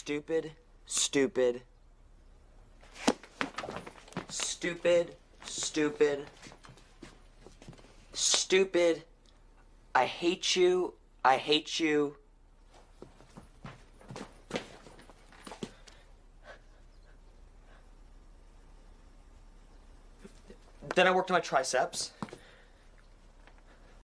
stupid, stupid, stupid, stupid, stupid. I hate you. I hate you. Then I worked on my triceps.